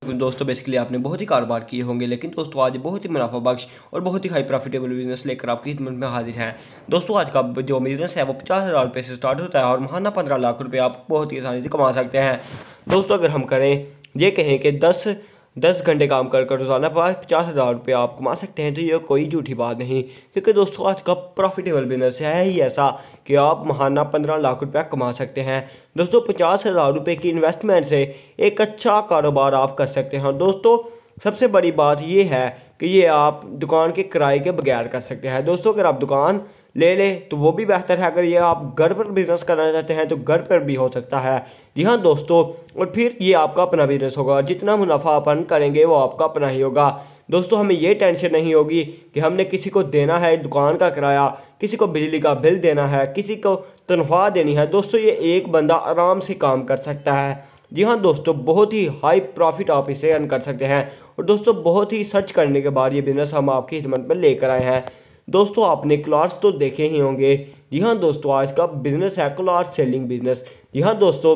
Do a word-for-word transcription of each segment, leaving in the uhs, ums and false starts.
दोस्तों बेसिकली आपने बहुत ही कारोबार किए होंगे, लेकिन दोस्तों आज बहुत ही मुनाफा बख्श और बहुत ही हाई प्रॉफिटेबल बिजनेस लेकर आपकी खिदमत में हाजिर हैं। दोस्तों आज का जो बिजनेस है वो पचास हज़ार रुपये से स्टार्ट होता है और महाना पंद्रह लाख रुपए आप बहुत ही आसानी से कमा सकते हैं। दोस्तों अगर हम करें ये कहें कि दस दस घंटे काम कर कर रोज़ाना पचास हज़ार रुपये आप कमा सकते हैं, तो ये कोई झूठी बात नहीं, क्योंकि दोस्तों आज का प्रॉफिटेबल बिजनेस है ही ऐसा कि आप महाना पंद्रह लाख रुपया कमा सकते हैं। दोस्तों पचास हज़ार रुपये की इन्वेस्टमेंट से एक अच्छा कारोबार आप कर सकते हैं। दोस्तों सबसे बड़ी बात ये है कि ये आप दुकान के किराए के बगैर कर सकते हैं। दोस्तों अगर आप दुकान ले लें तो वो भी बेहतर है, अगर ये आप घर पर बिजनेस करना चाहते हैं तो घर पर भी हो सकता है। जी हाँ दोस्तों, और फिर ये आपका अपना बिजनेस होगा, जितना मुनाफा अपन करेंगे वो आपका अपना ही होगा। दोस्तों हमें ये टेंशन नहीं होगी कि हमने किसी को देना है दुकान का किराया, किसी को बिजली का बिल देना है, किसी को तनख्वाह देनी है। दोस्तों ये एक बंदा आराम से काम कर सकता है। जी हाँ दोस्तों, बहुत ही हाई प्रॉफिट आप इसे अर्न कर सकते हैं। और दोस्तों बहुत ही सर्च करने के बाद ये बिज़नेस हम आपकी खिदमत में लेकर आए हैं। दोस्तों आपने क्लास तो देखे ही होंगे। जी हाँ दोस्तों, आज का बिज़नेस है क्लास सेलिंग बिज़नेस। जी हाँ दोस्तों,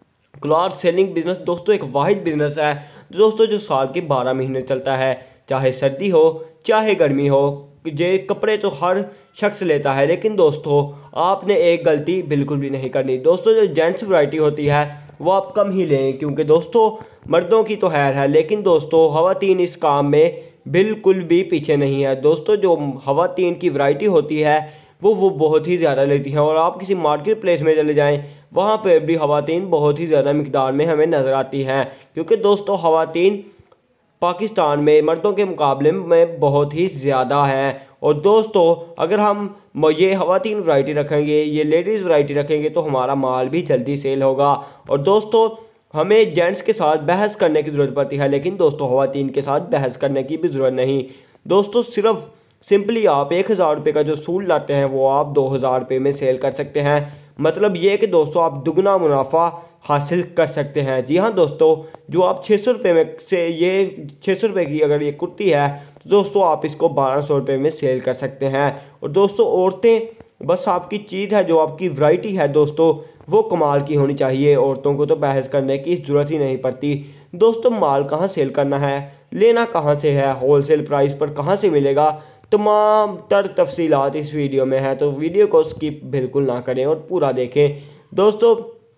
क्लास सेलिंग बिज़नेस दोस्तों एक वाहिद बिज़नेस है दोस्तों जो साल के बारह महीने चलता है, चाहे सर्दी हो चाहे गर्मी हो। ये कपड़े तो हर शख्स लेता है, लेकिन दोस्तों आपने एक गलती बिल्कुल भी नहीं करनी। दोस्तों जो जेंट्स वैरायटी होती है वो आप कम ही लें, क्योंकि दोस्तों मर्दों की तो खैर है, लेकिन दोस्तों ख़वातीन इस काम में बिल्कुल भी पीछे नहीं है। दोस्तों जो ख़वातीन की वैरायटी होती है वो वो बहुत ही ज़्यादा लेती हैं, और आप किसी मार्केट प्लेस में चले जाएं वहाँ पर भी ख़वातीन बहुत ही ज़्यादा मिकदार में हमें नज़र आती हैं, क्योंकि दोस्तों ख़वातीन पाकिस्तान में मर्दों के मुकाबले में बहुत ही ज़्यादा है। और दोस्तों अगर हम ये ख़वातीन वैरायटी रखेंगे, ये लेडीज़ वैरायटी रखेंगे, तो हमारा माल भी जल्दी सेल होगा। और दोस्तों हमें जेंट्स के साथ बहस करने की ज़रूरत पड़ती है, लेकिन दोस्तों ख़वातीन के साथ बहस करने की भी ज़रूरत नहीं। दोस्तों सिर्फ सिंपली आप एक हज़ार रुपये का जो सूट लाते हैं वो आप दो हज़ार रुपये में सेल कर सकते हैं। मतलब ये कि दोस्तों आप दुगना मुनाफा हासिल कर सकते हैं। जी हाँ दोस्तों, जो आप छः सौ रुपये में से ये छः सौ रुपये की अगर ये कुर्ती है तो दोस्तों आप इसको बारह सौ रुपये में सेल कर सकते हैं। और दोस्तों औरतें बस आपकी चीज़ है, जो आपकी वैरायटी है दोस्तों वो कमाल की होनी चाहिए। औरतों को तो बहस करने की ज़रूरत ही नहीं पड़ती। दोस्तों माल कहाँ सेल करना है, लेना कहाँ से है, होलसेल प्राइस पर कहाँ से मिलेगा, तमाम तर तफसीलात इस वीडियो में है, तो वीडियो को स्किप बिल्कुल ना करें और पूरा देखें। दोस्तों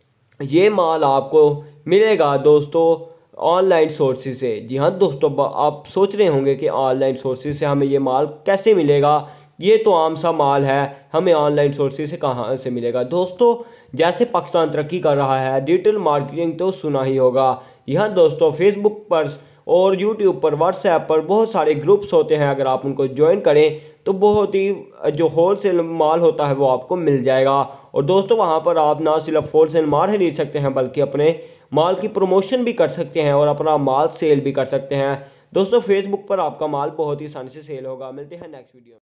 ये माल आपको मिलेगा दोस्तों ऑनलाइन सोर्सेज से। जी हाँ दोस्तों, आप सोच रहे होंगे कि ऑनलाइन सोर्सेज से हमें ये माल कैसे मिलेगा, ये तो आम सा माल है, हमें ऑनलाइन सोर्सेज से कहाँ से मिलेगा। दोस्तों जैसे पाकिस्तान तरक्की कर रहा है, डिजिटल मार्केटिंग तो सुना ही होगा। यहाँ दोस्तों फेसबुक पर और यूट्यूब पर, व्हाट्सएप पर बहुत सारे ग्रुप्स होते हैं, अगर आप उनको ज्वाइन करें तो बहुत ही जो होलसेल माल होता है वो आपको मिल जाएगा। और दोस्तों वहाँ पर आप ना सिर्फ होलसेल माल ही खरीद सकते हैं, बल्कि अपने माल की प्रमोशन भी कर सकते हैं और अपना माल सेल भी कर सकते हैं। दोस्तों फेसबुक पर आपका माल बहुत ही आसानी से सेल होगा। मिलते हैं नेक्स्ट वीडियो में।